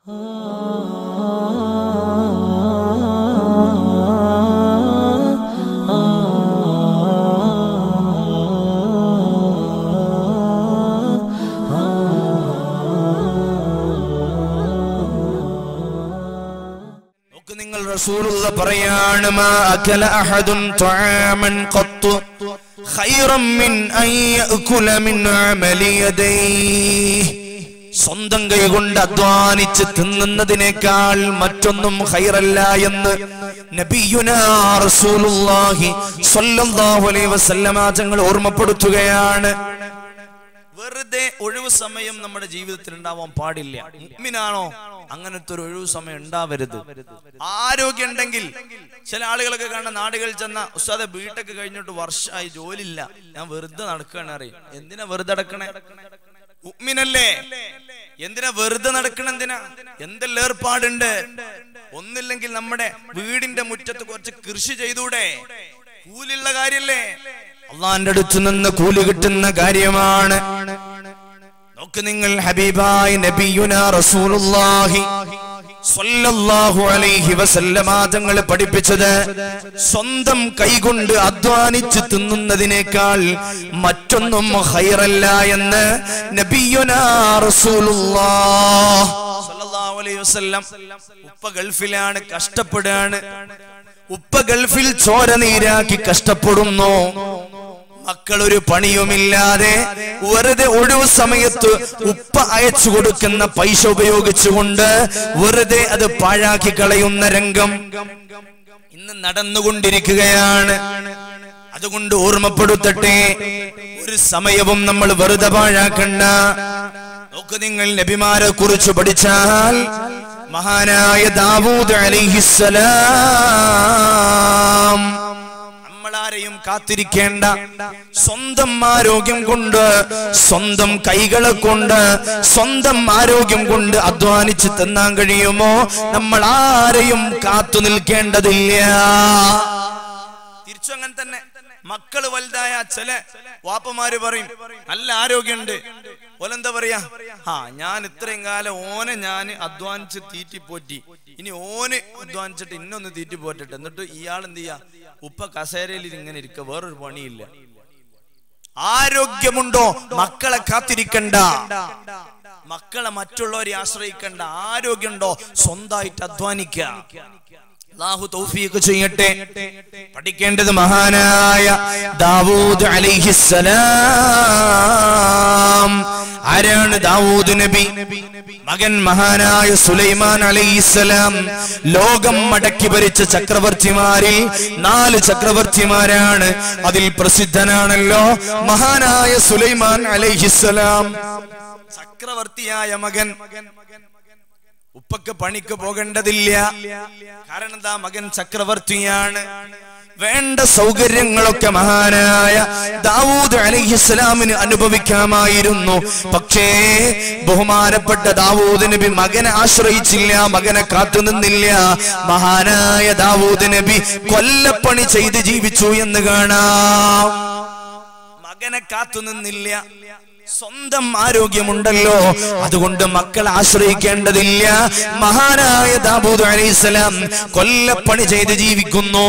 നിങ്ങൾ റസൂലുള്ള പറയാണ് മാ അകല അഹദുൻ തആമൻ ഖത്തു ഖൈറൻ മിൻ അൻ യഅകുല മിൻ അമലി യദൈഹി. സ്വന്തം കൈകൊണ്ട് അധ്വാനിച്ച് തിന്നുന്നതിനേക്കാൾ മറ്റൊന്നും ഖൈറല്ല എന്ന് നബിയുനാ റസൂലുള്ളാഹി സ്വല്ലല്ലാഹു അലൈഹി വസല്ലമ തങ്ങൾ ഓർമ്മപ്പെടുത്തുകയാണ്. വെറുതെ ഒഴിവു സമയം നമ്മുടെ ജീവിതത്തിൽ ഉണ്ടാവാൻ പാടില്ല. മുഅ്മിനാണോ അങ്ങനത്തെ ഒരു ഒഴിവു സമയം ഉണ്ടാവരുത്. ആരോഗ്യം ഉണ്ടെങ്കിൽ ചില ആളുകളൊക്കെ കാണുന്ന നാടുകളിൽ ചെന്ന ഉസ്താദെ ബിടെക് കഴിഞ്ഞിട്ട് വർഷമായി ജോലിയില്ല, ഞാൻ വെറുതെ നടക്കുകയാണ് അറിയും. എന്തിനാ വെറുതെ നടക്കണേ? മുഅ്മിനല്ലേ, എന്തിനാ വെറുതെ നടക്കണ? എന്തിനാ? എന്തെല്ലാം ഏർപ്പാടുണ്ട്. ഒന്നില്ലെങ്കിൽ നമ്മുടെ വീടിന്റെ മുറ്റത്ത് കുറച്ച് കൃഷി ചെയ്തൂടെ? കൂലിയുള്ള കാര്യല്ലേ, അള്ളാന്റെ അടുത്ത് നിന്ന് കൂലി കിട്ടുന്ന കാര്യമാണ്. നോക്ക് നിങ്ങൾ, ഹബീബായ നബിയുനാ റസൂലുള്ളാഹി സ്വല്ലല്ലാഹു അലൈഹി വസല്ലമ തങ്ങൾ പഠിപ്പിച്ചത് സ്വന്തം കൈകൊണ്ട് അധ്വാനിച്ച് തിന്നുന്നതിനേക്കാൾ മറ്റൊന്നും ഖൈറല്ല എന്ന് നബിയുനാ റസൂലുള്ളാഹി സ്വല്ലല്ലാഹു അലൈഹി വസല്ലം. ഉപ്പ ഗൾഫിലാണ്, കഷ്ടപ്പെടുകയാണ്. ഉപ്പ ഗൾഫിൽ ചോര നീരാക്കി കഷ്ടപ്പെടുന്നു. മക്കളൊരു പണിയുമില്ലാതെ വെറുതെ ഒഴിവു സമയത്ത് ഉപ്പ അയച്ചു കൊടുക്കുന്ന പൈസ ഉപയോഗിച്ചുകൊണ്ട് വെറുതെ അത് പാഴാക്കി കളയുന്ന രംഗം ഇന്ന് നടന്നുകൊണ്ടിരിക്കുകയാണ്. അതുകൊണ്ട് ഓർമ്മപ്പെടുത്തട്ടെ, ഒരു സമയവും നമ്മൾ വെറുതെ പാഴാക്കണ്ട. നോക്ക് നിങ്ങൾ, നബിമാരെ കുറിച്ച് പഠിച്ചാൽ മഹാനായ ദാവൂദ് അലൈഹിസ്സലാം നമ്മളാരെയും കാത്തിരിക്കേണ്ട, സ്വന്തം ആരോഗ്യം കൊണ്ട്, സ്വന്തം കൈകളെ കൊണ്ട്, സ്വന്തം ആരോഗ്യം കൊണ്ട് അധ്വാനിച്ച് തിന്നാൻ കഴിയുമോ? നമ്മൾ ആരെയും കാത്തു നിൽക്കേണ്ടതില്ല. തിരിച്ചു അങ്ങനെ തന്നെ. മക്കള് വലുതായ ചില വാപ്പമാര് പറയും നല്ല ആരോഗ്യമുണ്ട്, ഓലെന്താ പറയാ, ഞാൻ ഇത്രയും കാലം ഓനെ ഞാൻ അധ്വാനിച്ച് തീറ്റിപ്പോറ്റി, ഇനി ഓന് അധ്വാനിച്ചിട്ട് ഇന്നൊന്ന് തീറ്റിപ്പോറ്റട്ടെ. എന്നിട്ട് ഇയാൾ എന്ത് ചെയ്യാ, ഉപ്പ കസേരയിൽ ഇങ്ങനെ ഇരിക്ക, വേറൊരു പണിയില്ല. ആരോഗ്യമുണ്ടോ മക്കളെ കാത്തിരിക്കണ്ട, മക്കളെ മറ്റുള്ളവരെ ആശ്രയിക്കണ്ട. ആരോഗ്യമുണ്ടോ സ്വന്തമായിട്ട് അധ്വാനിക്ക. അല്ലാഹു തൗഫീഖ് ചെയ്യട്ടെ. പഠിക്കേണ്ടത് മഹാനായ ദാവൂദ് അലൈഹിസ്സലാം. ആരാണ് ദാവൂദ് നബി? മകൻ മഹാനായ സുലൈമാൻ അലൈഹിസ്സലാം. ലോകം മടക്കി ഭരിച്ച ചക്രവർത്തിമാരിൽ 4 ചക്രവർത്തിമാരാണ്. അതിൽ പ്രസിദ്ധനാണല്ലോ മഹാനായ സുലൈമാൻ അലൈഹിസ്സലാം. ചക്രവർത്തിയായ മകൻ ഉപ്പക്ക് പണിക്ക് പോകേണ്ടതില്ല. കാരണം എന്താ, മകൻ ചക്രവർത്തിയാണ്. വേണ്ട സൗകര്യങ്ങളൊക്കെ മഹാനായ ദാവൂദ് അലൈഹിസ്സലാമിന് അനുഭവിക്കാമായിരുന്നു. പക്ഷേ ബഹുമാനപ്പെട്ട ദാവൂദ് നബി മകനെ ആശ്രയിച്ചില്ല, മകനെ കാത്തുനിന്നില്ല. മഹാനായ ദാവൂദ് നബി കൊല്ലപ്പണി ചെയ്ത് ജീവിച്ചു എന്ന് കാണാം. മകനെ കാത്തുനിന്നില്ല. സ്വന്തം ആരോഗ്യമുണ്ടല്ലോ, അതുകൊണ്ട് മക്കളെ ആശ്രയിക്കേണ്ടതില്ല. മഹാനായ ദാവൂദ് അലൈഹിസ്സലാം കൊല്ലപ്പണി ചെയ്ത് ജീവിക്കുന്നു.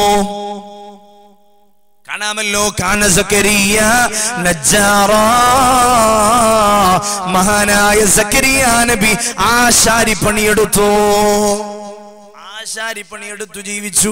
കാണാമല്ലോ, കാന സക്കരിയ നജ്ജാറാ. മഹാനായ സക്കരിയ നബി ആശാരി പണിയെടുത്തു, ആശാരി പണിയെടുത്തു ജീവിച്ചു.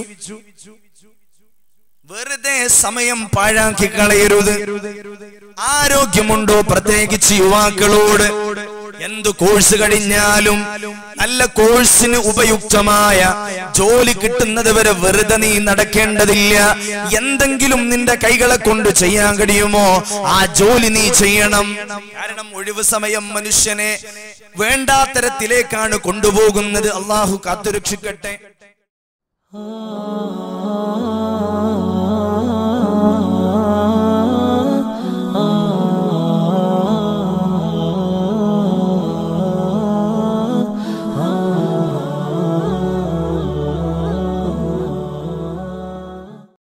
വെറുതെ സമയം പാഴാക്കി കളയരുത്. ആരോഗ്യമുണ്ടോ, പ്രത്യേകിച്ച് യുവാക്കളോട്, എന്ത് കോഴ്സ് കഴിഞ്ഞാലും നല്ല കോഴ്സിന് ഉപയുക്തമായ ജോലി കിട്ടുന്നത് വരെ വെറുതെ നീ നടക്കേണ്ടതില്ല. എന്തെങ്കിലും നിന്റെ കൈകളെ കൊണ്ട് ചെയ്യാൻ കഴിയുമോ ആ ജോലി നീ ചെയ്യണം. കാരണം ഒഴിവ് സമയം മനുഷ്യനെ വേണ്ടാത്തരത്തിലേക്കാണ് കൊണ്ടുപോകുന്നത്. അള്ളാഹു കാത്തുരക്ഷിക്കട്ടെ.